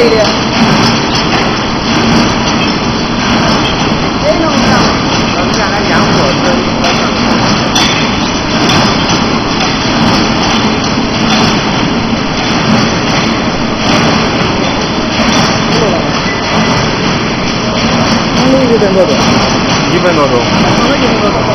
一点。这弄上。我们下来养火车。1分多钟。1分多钟。